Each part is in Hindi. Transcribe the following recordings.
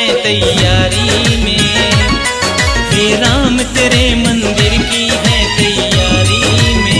है तैयारी में, हे राम तेरे मंदिर की है तैयारी में।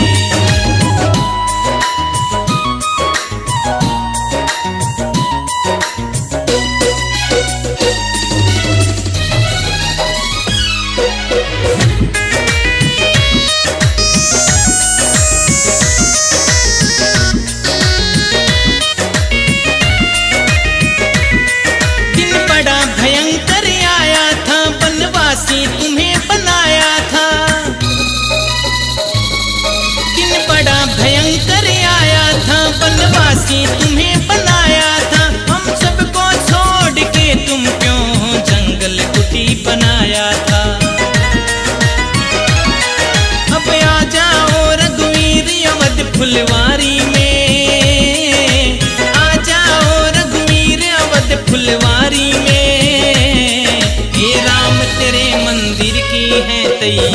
भयंकर आया था बनवासी तुम्हें बनाया था, दिन बड़ा भयंकर आया था बनवासी तुम्हें बनाया था। हम सबको छोड़ के तुम क्यों जंगल कुटी बनाया था। अब आ जाओ रघुवीर अवध फुलवारी में, आ जाओ रघुवीर अवध फुलवारी में, तेरे मंदिर की है तैयारी।